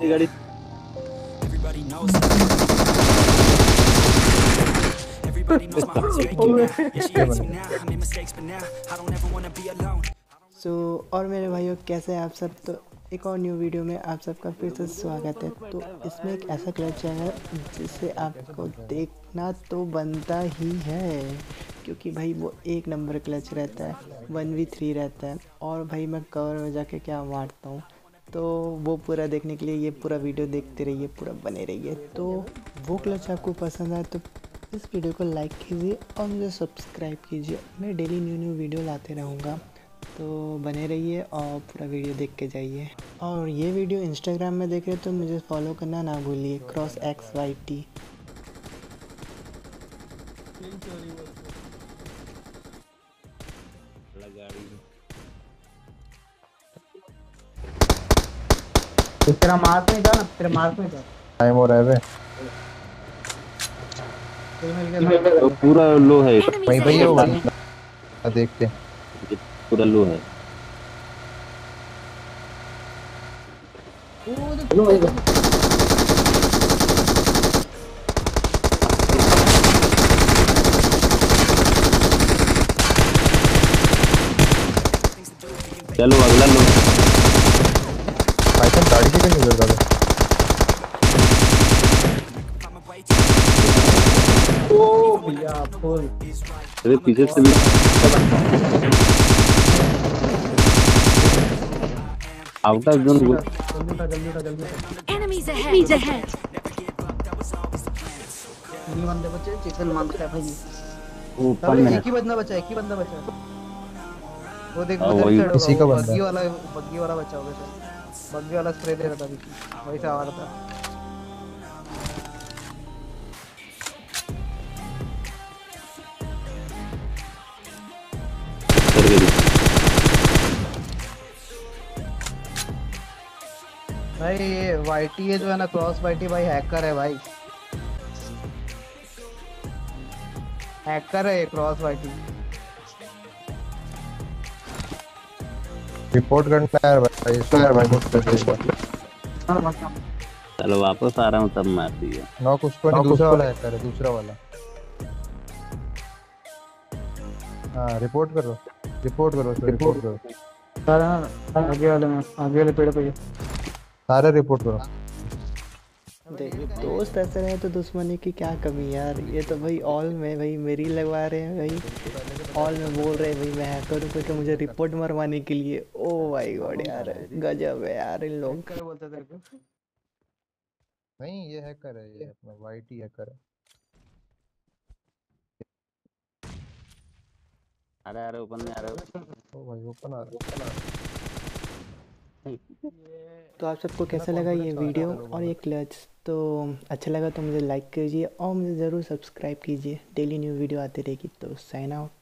गाड़ी Everybody knows Everybody knows my heart's faking now. Yeah, she hates me now. I made mistakes, but now I don't ever wanna be alone. और मेरे भाइयों कैसे हैं आप सब। तो एक और न्यू वीडियो में आप सबका फिर से स्वागत है। तो इसमें एक ऐसा क्लच है जिसे आपको देखना तो बनता ही है, क्योंकि भाई वो एक नंबर क्लच रहता है, 1v3 रहता है। और भाई मैं कवर में जाके क्या मारता हूँ, तो वो पूरा देखने के लिए ये पूरा वीडियो देखते रहिए, पूरा बने रहिए। तो वो क्लच आपको पसंद आए तो इस वीडियो को लाइक कीजिए और मुझे सब्सक्राइब कीजिए। मैं डेली न्यू वीडियो लाते रहूँगा, तो बने रहिए और पूरा वीडियो देख के जाइए। और ये वीडियो इंस्टाग्राम में देख रहे तो मुझे फॉलो करना ना भूलिए, क्रॉसXYT। तेरा मार्क नहीं था ना, तेरा मार्क नहीं था। टाइम हो रहा है बे। तो पूरा लो है, वहीं भैया होगा देखते हैं। पूरा लो है। चलो अगला लो। भाई साहब गाड़ी से क्यों निकल रहा है? ओ भैया फुल अरे पीछे से भी आउट ऑफ जोन। जल्दी Enemies ahead. नहीं बंदे बचे, चिकन मांगता है भाई। वो तब एक ही बंदा बचा, एक ही बंदा बचा। वो देख उधर साइड इसी का होगा, बंदा। बग्गी वाला बचा होगा शायद। बग्गी वाला स्प्रे दे रहा था अभी, वही से आ रहा था। भाई ये वाईटी है जो है ना, क्रॉस वाईटी भाई हैकर है भाई, हैकर है ये क्रॉस वाईटी। रिपोर्ट करना है भाई, इसको यार भाई रिपोर्ट कर दीजिए। चलो वापस आ रहा हूँ तब मार दिया। नॉक उसको नहीं, दूसरा वाला है कर, दूसरा वाला। हाँ रिपोर्ट करो, रिपोर्ट करो, रिपोर्ट करो आगे वाले पेड़ पे सारे रिपोर्ट करो। देखिए दोस्त ऐसे रहे तो दुश्मनी की क्या कमी यार। ये तो भाई ऑल में भाई मेरी लगवा रहे हैं भाई, ऑल में बोल रहे हैं भाई मैं हैकर हूँ करके मुझे रिपोर्ट मरवाने के लिए। ओ भाई गॉड यार, गजब है यार इन लोग। क्या बोलता तेरे को? नहीं ये हैकर है, ये अपना वाईटी हैकर है। अरे ओपन में आ रहे हो। ओ भाई ओपन आ रहा है। तो आप सबको कैसा लगा ये वीडियो और ये क्लच? तो अच्छा लगा तो मुझे लाइक कीजिए और मुझे ज़रूर सब्सक्राइब कीजिए, डेली न्यू वीडियो आती रहेगी। तो साइन आउट।